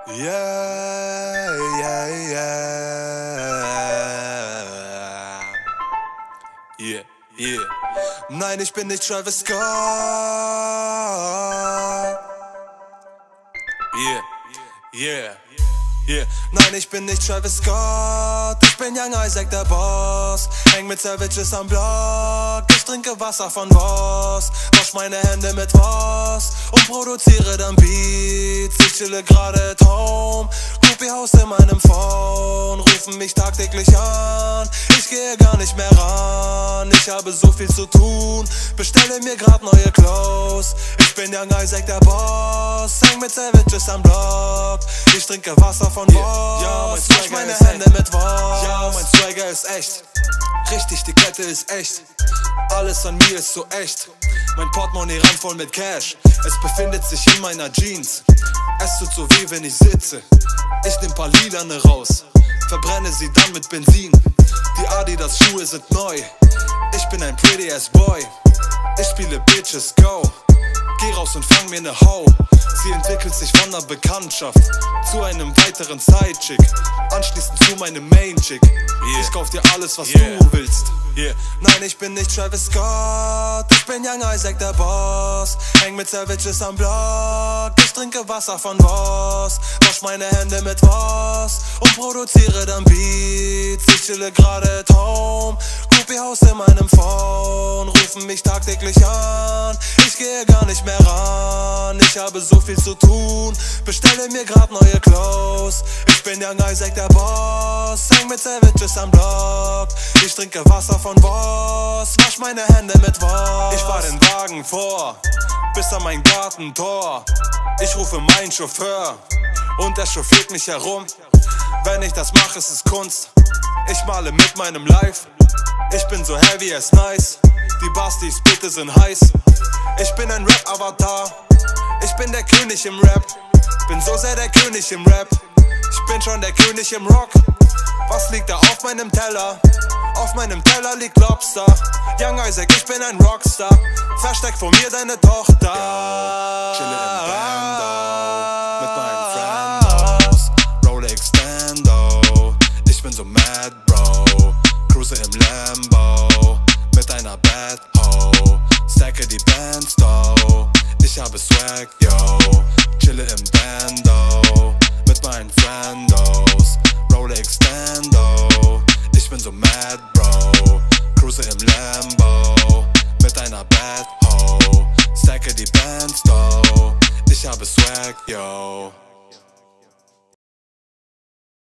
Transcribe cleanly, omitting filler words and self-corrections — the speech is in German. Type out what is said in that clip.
Yeah, yeah, yeah. Yeah, yeah. Nein, ich bin nicht Travis Scott. Yeah, yeah, yeah. Nein, ich bin nicht Travis Scott. Ich bin Young Isaac, der Boss. Häng mit Savages am Block. Ich trinke Wasser von Boss. Wasch meine Hände mit Boss und produziere dann Beats. Ich chille gerade at home. Groupie-Haus in meinem Phone. Rufen mich tagtäglich an. Ich gehe gar nicht mehr ran. Ich habe so viel zu tun. Bestelle mir grad neue Clothes. Ich bin Young Isaac, der Boss. Häng mit Savages am Block. Ich trinke Wasser von Boss. Ja, wasch meine Hände mit Boss. Ja, mein Swagger ist echt. Richtig, die Kette ist echt. Alles an mir ist so echt. Mein Portemonnaie randvoll mit Cash. Es befindet sich in meiner Jeans. Es tut so weh, wenn ich sitze. Ich nehm paar Lilane raus, verbrenne sie dann mit Benzin. Die Adidas Schuhe sind neu. Ich bin ein pretty ass boy. Ich spiele Bitches Go. Geh raus und fang mir ne Hau. Sie entwickelt sich von einer Bekanntschaft zu einem weiteren Sidechick, anschließend zu meinem Main-Chick. Ich kauf dir alles, was du willst. Nein, ich bin nicht Travis Scott. Ich bin Young Isaac, der Boss. Häng mit Savages am Block. Ich trinke Wasser von Boss. Wasch meine Hände mit Boss und produziere dann Beats. Ich chille gerade at home. Groupie-Haus in meinem Phone. Rufen mich tagtäglich an. Ich gehe gar nicht mehr ran. Ich habe so viel zu tun. Bestelle mir grad neue Clothes. Ich bin Young Isaac, der Boss. Häng mit Savages am Block. Ich trinke Wasser von Boss. Wasch meine Hände mit Boss. Ich fahr den Wagen vor bis an mein Gartentor. Ich rufe meinen Chauffeur und er chauffiert mich herum. Wenn ich das mache, ist es Kunst. Ich male mit meinem Life. Ich bin so heavy as nice. Die Bars, die ich spitte, sind heiß. Ich bin ein Rap-Avatar. Ich bin der König im Rap. Bin so sehr der König im Rap. Ich bin schon der König im Rock. Was liegt da auf meinem Teller? Auf meinem Teller liegt Lobster. Young Isaac, ich bin ein Rockstar. Versteck vor mir deine Tochter. Chille im Bando mit meinen Friendos. Rolex Stando. Ich bin so mad, Bro. Cruise im Lambo mit einer Bad Ho. Stacke die Bands, though. Ich habe Swag, yo. Chille im Bando.